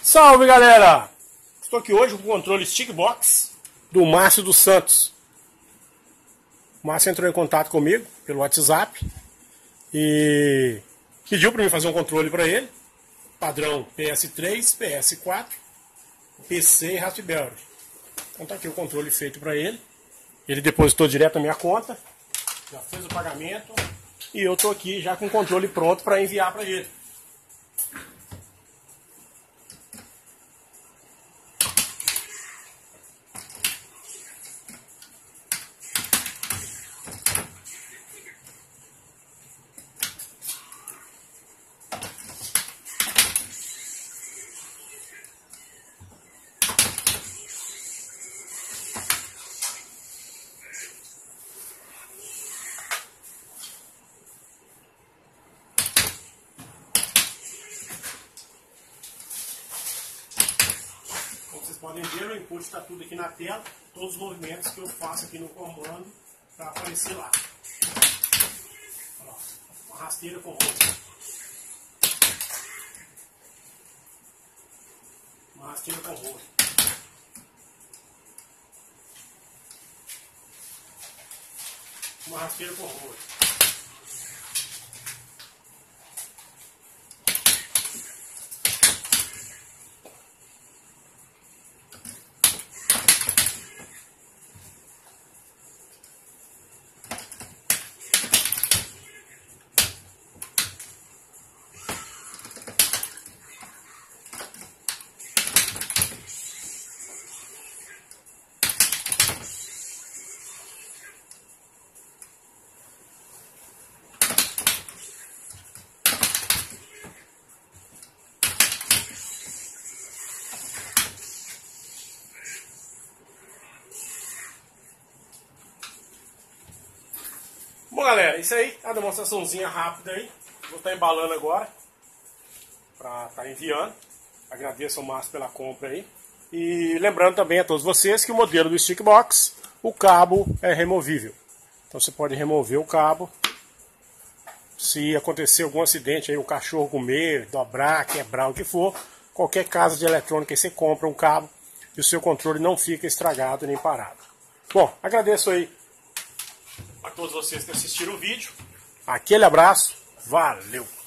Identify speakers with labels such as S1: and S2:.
S1: Salve, galera! Estou aqui hoje com o controle Stickbox do Márcio dos Santos. O Márcio entrou em contato comigo pelo WhatsApp e pediu para mim fazer um controle para ele, padrão PS3, PS4, PC e Raspberry. Então tá aqui o controle feito para ele. Ele depositou direto na minha conta, já fez o pagamento e eu tô aqui já com o controle pronto para enviar para ele. Como vocês podem ver, o input está tudo aqui na tela, todos os movimentos que eu faço aqui no comando para aparecer lá. Ó, uma rasteira com rolo. Uma rasteira com rolo. Uma rasteira com rolo. Bom, galera, isso aí, a demonstraçãozinha rápida aí. Vou estar embalando agora para estar enviando. Agradeço ao Márcio pela compra aí. E lembrando também a todos vocês que o modelo do Stickbox, o cabo é removível. Então você pode remover o cabo. Se acontecer algum acidente aí, o cachorro comer, dobrar, quebrar, o que for, qualquer casa de eletrônica aí você compra um cabo e o seu controle não fica estragado nem parado. Bom, agradeço aí a todos vocês que assistiram o vídeo. Aquele abraço, valeu!